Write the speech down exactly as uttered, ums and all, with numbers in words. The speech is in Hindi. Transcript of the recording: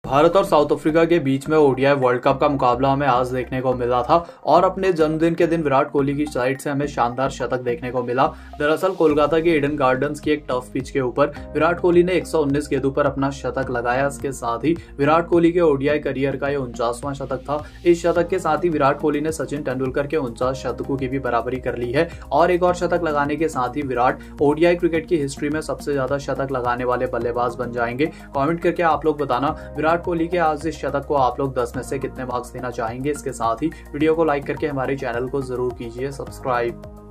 भारत और साउथ अफ्रीका के बीच में ओडीआई वर्ल्ड कप का मुकाबला हमें आज देखने को मिला था और अपने जन्मदिन के दिन विराट कोहली की साइड से हमें शानदार शतक देखने को मिला। दरअसल कोलकाता के ईडन गार्डन्स की एक टफ पिच के ऊपर विराट कोहली ने एक सौ उन्नीस गेंदों पर अपना शतक लगाया। इसके साथ ही विराट कोहली के ओडीआई करियर का यह उनचासवां शतक था। इस शतक के साथ ही विराट कोहली ने सचिन तेंदुलकर के उनचास शतकों की भी बराबरी कर ली है और एक और शतक लगाने के साथ ही विराट ओडीआई क्रिकेट की हिस्ट्री में सबसे ज्यादा शतक लगाने वाले बल्लेबाज बन जाएंगे। कमेंट करके आप लोग बताना विराट कोहली के आज इस शतक को आप लोग दस में से कितने मार्क्स देना चाहेंगे। इसके साथ ही वीडियो को लाइक करके हमारे चैनल को जरूर कीजिए सब्सक्राइब।